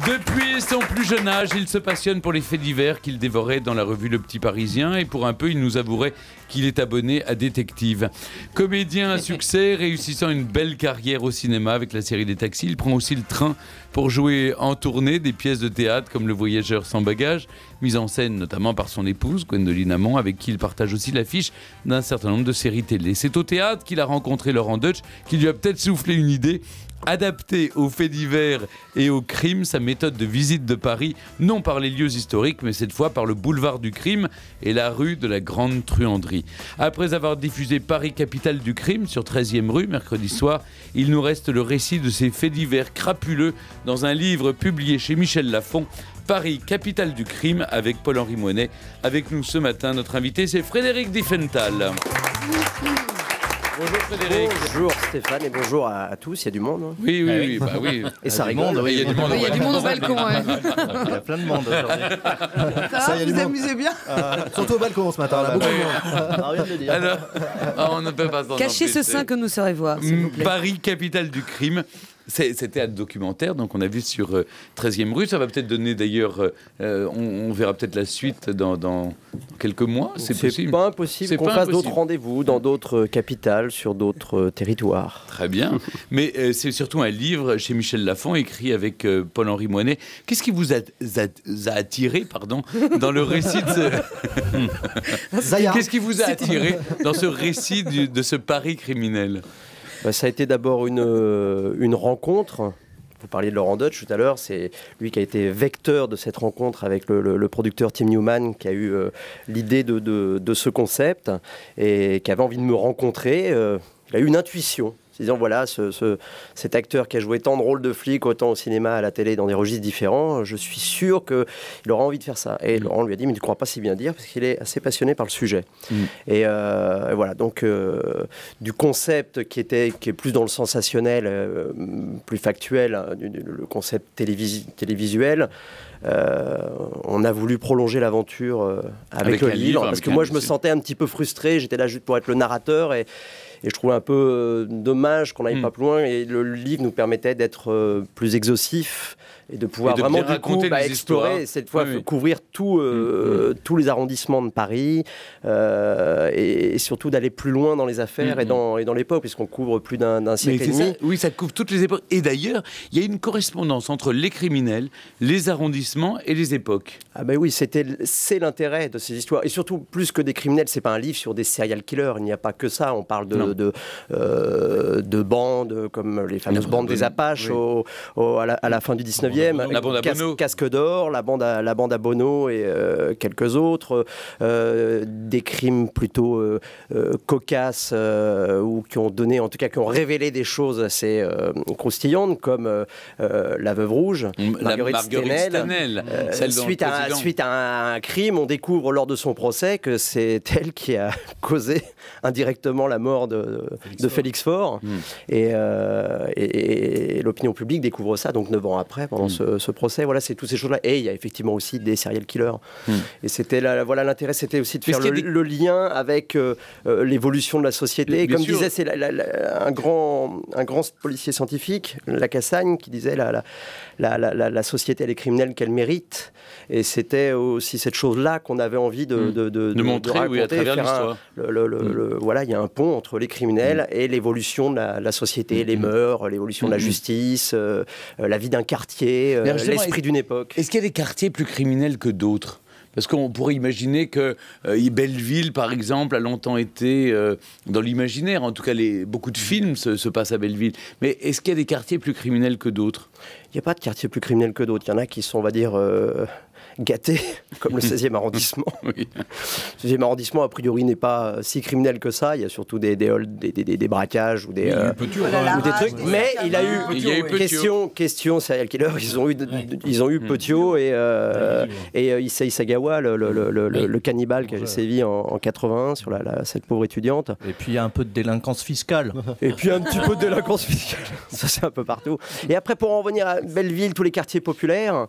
Depuis son plus jeune âge, il se passionne pour les faits divers qu'il dévorait dans la revue Le Petit Parisien et pour un peu, il nous avouerait qu'il est abonné à Détective. Comédien à succès, réussissant une belle carrière au cinéma avec la série des Taxis, il prend aussi le train pour jouer en tournée des pièces de théâtre comme Le Voyageur sans bagages, mise en scène notamment par son épouse Gwendoline Amand, avec qui il partage aussi l'affiche d'un certain nombre de séries télé. C'est au théâtre qu'il a rencontré Laurent Deutsch, qui lui a peut-être soufflé une idée. Adapter aux faits divers et aux crimes sa méthode de visite de Paris, non par les lieux historiques, mais cette fois par le boulevard du crime et la rue de la Grande Truanderie. Après avoir diffusé Paris, capitale du crime, sur 13e rue, mercredi soir, il nous reste le récit de ces faits divers crapuleux dans un livre publié chez Michel Lafon, Paris, capitale du crime, avec Paul-Henri Moinet. Avec nous ce matin, notre invité, c'est Frédéric Diefenthal. Bonjour Frédéric. Bonjour Stéphane et bonjour à tous, il y a du monde. Hein. Oui. Bah oui. Et ça rigole. Il y a du monde, il y a du monde au balcon. Ouais. Il y a plein de monde aujourd'hui. Ça va, vous amusez bien Surtout au balcon ce matin, là, beaucoup de monde. Rien de le dire. Alors, on ne peut pas s'en Cachez ce sein que nous saurez voir, s'il vous plaît. Paris, capitale du crime. C'était un documentaire, donc on a vu sur 13e rue. Ça va peut-être donner d'ailleurs, on verra peut-être la suite dans quelques mois. C'est possible. Pas impossible qu'on fasse d'autres rendez-vous dans d'autres capitales, sur d'autres territoires. Très bien. Mais c'est surtout un livre chez Michel Lafon, écrit avec Paul-Henri Moinet. Qu'est-ce qui vous a attiré dans le récit de ce... Qu'est-ce qui vous a attiré dans ce récit de ce Paris criminel ? Ça a été d'abord une rencontre. Vous parliez de Laurent Deutsch tout à l'heure, c'est lui qui a été vecteur de cette rencontre avec le producteur Tim Newman, qui a eu l'idée de ce concept et qui avait envie de me rencontrer. Il a eu une intuition, se disant voilà, cet acteur qui a joué tant de rôles de flic, autant au cinéma, à la télé, dans des registres différents, je suis sûr qu'il aura envie de faire ça. Et Laurent lui a dit, mais tu ne crois pas si bien dire, parce qu'il est assez passionné par le sujet. Et voilà, donc du concept qui est plus dans le sensationnel, plus factuel, hein, le concept télévisuel, on a voulu prolonger l'aventure avec le livre, parce que moi je me sentais un petit peu frustré, j'étais là juste pour être le narrateur et je trouvais un peu dommage qu'on n'aille pas plus loin, et le livre nous permettait d'être plus exhaustif et de pouvoir vraiment du coup explorer, cette fois couvrir tous les arrondissements de Paris et surtout d'aller plus loin dans les affaires et dans l'époque, puisqu'on couvre plus d'un siècle et demi. Oui, ça couvre toutes les époques. Et d'ailleurs, il y a une correspondance entre les criminels, les arrondissements et les époques. Ah ben oui, c'est l'intérêt de ces histoires. Et surtout, plus que des criminels, c'est pas un livre sur des serial killers. Il n'y a pas que ça. On parle de bandes, comme les fameuses bandes des Apaches à la fin du 19e. La bande à Bono. Casque d'or, la bande à Bono et quelques autres. Des crimes plutôt cocasses ou qui ont donné, en tout cas, qui ont révélé des choses assez croustillantes, comme la Veuve Rouge, Marguerite Stenel. Suite à un crime, on découvre lors de son procès que c'est elle qui a causé indirectement la mort de Félix Faure. Et l'opinion publique découvre ça, donc 9 ans après, pendant ce procès. Voilà, c'est toutes ces choses-là. Et il y a effectivement aussi des serial killers. Et c'était l'intérêt, c'était aussi de faire le lien avec l'évolution de la société. Et comme disait, c'est un grand policier scientifique, Lacassagne, qui disait la société, elle est criminelle qu'elle mérite. Et c'était aussi cette chose-là qu'on avait envie de montrer, raconter, à travers l'histoire. Voilà, il y a un pont entre les criminels et l'évolution de la société, les mœurs, l'évolution de la justice, la vie d'un quartier, l'esprit d'une époque. Est-ce qu'il y a des quartiers plus criminels que d'autres ? Parce qu'on pourrait imaginer que Belleville, par exemple, a longtemps été dans l'imaginaire. En tout cas, beaucoup de films se passent à Belleville. Mais est-ce qu'il y a des quartiers plus criminels que d'autres ? Il n'y a pas de quartier plus criminel que d'autres. Il y en a qui sont, on va dire, gâtés, comme le 16e arrondissement. Le 16e arrondissement, a priori, n'est pas si criminel que ça. Il y a surtout des braquages ou des trucs. Mais il a eu question serial killer. Ils ont eu Petiot et Issei Sagawa, le cannibale qui a sévi en 81 sur cette pauvre étudiante. Et puis il y a un peu de délinquance fiscale. Et puis un petit peu de délinquance fiscale. Ça, c'est un peu partout. Et après, pour en revenir à Belleville, tous les quartiers populaires,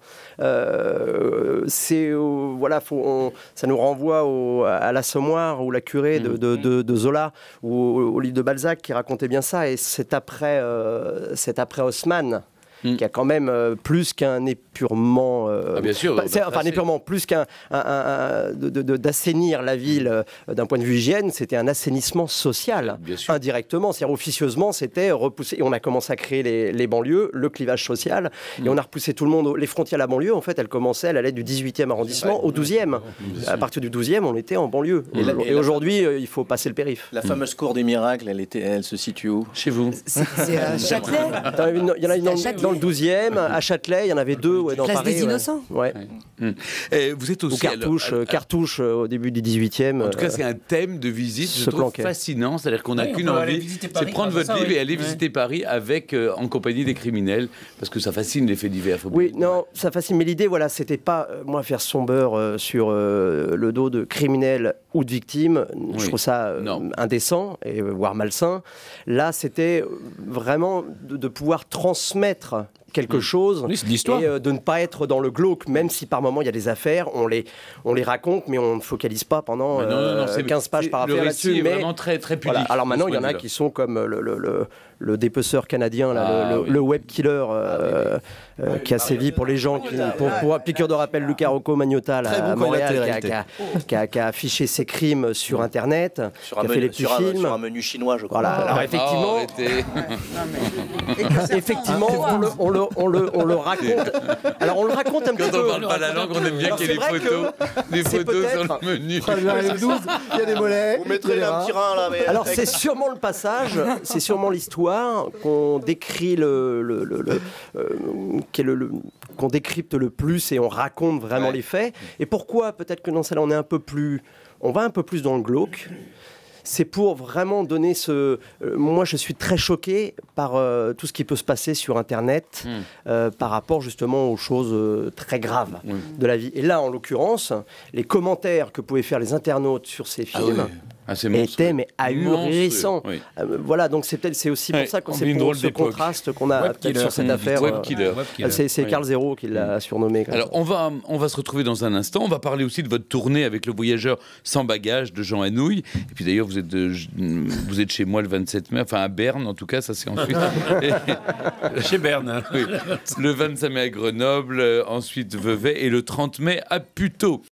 ça nous renvoie à l'Assommoir ou la curée de Zola ou au livre de Balzac qui racontait bien ça. Et c'est après Haussmann qui a quand même plus qu'un épurement... bien sûr. enfin, un épurement, plus qu'un... d'assainir la ville d'un point de vue hygiène, c'était un assainissement social, indirectement. C'est-à-dire, officieusement, c'était repousser... Et on a commencé à créer les banlieues, le clivage social, et on a repoussé tout le monde. Les frontières à la banlieue, en fait, elle allait du 18e arrondissement au 12e. À partir du 12e, on était en banlieue. Et aujourd'hui, il faut passer le périph'. La fameuse cour des miracles, elle se situe où? Chez vous? C'est à Châtelet. Il y en a une dans le 12e, à Châtelet, il y en avait deux dans Place Paris. des Innocents. Ouais. Vous êtes aussi... Ou Cartouche au début du 18e. En tout cas, c'est un thème de visite, je trouve fascinant. C'est-à-dire qu'on n'a qu'une envie, c'est de prendre votre livre et aller visiter Paris avec, en compagnie des criminels, parce que ça fascine les faits divers. Oui, non, ça fascine. Mais l'idée, voilà, c'était pas, moi, faire son beurre sur le dos de criminels ou de victimes. Je trouve ça indécent, et voire malsain. Là, c'était vraiment de pouvoir transmettre quelque chose et de ne pas être dans le glauque, même si par moment il y a des affaires, on les raconte, mais on ne focalise pas pendant 15 pages par affaire là-dessus. Mais vraiment très, très pudique. Voilà. Alors maintenant, il y en a qui sont comme le dépeceur canadien, là, le web killer qui a sévi pour les gens, pour piqûre de rappel, Luca Rocco Magnotta à Montréal, qui a affiché ses crimes sur Internet, qui a fait les petits films. Sur un menu chinois, je crois. Voilà. Alors effectivement, on le raconte. Alors on le raconte un petit peu. Quand on parle pas la langue, on aime bien qu'il y ait des photos sur le menu. Il y a des mollets. Vous mettrez un petit rein là. Alors c'est sûrement le passage, c'est sûrement l'histoire qu'on décrit qu'on décrypte le plus et on raconte vraiment les faits. Et pourquoi peut-être que dans celle-là on va un peu plus dans le glauque. C'est pour vraiment donner moi, je suis très choqué par tout ce qui peut se passer sur Internet par rapport justement aux choses très graves de la vie. Et là, en l'occurrence, les commentaires que pouvaient faire les internautes sur ces films étaient ahurissants. Voilà, donc c'est aussi pour ça que c'est pour ce contraste qu'on a sur cette affaire. C'est Carl Zero qui l'a surnommé. Alors, on va se retrouver dans un instant. On va parler aussi de votre tournée avec Le Voyageur sans bagages de Jean Anouilh. Et puis d'ailleurs, vous êtes chez moi le 27 mai, enfin à Berne en tout cas, ça c'est ensuite. Chez Berne. Oui. Le 25 mai à Grenoble, ensuite Vevey et le 30 mai à Puteaux.